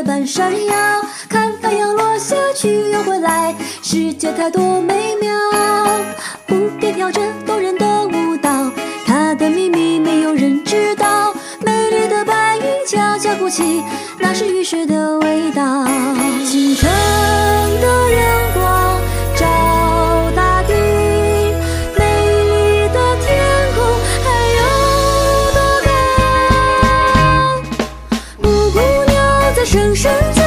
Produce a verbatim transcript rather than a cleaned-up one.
月般闪耀。看太阳落下去又回来，世界太多美妙。蝴蝶跳着动人的舞蹈，它的秘密没有人知道。美丽的白云悄悄鼓起，那是雨水的味道。清晨的阳光照大地，美丽的天空还有多高？布谷鸟在声声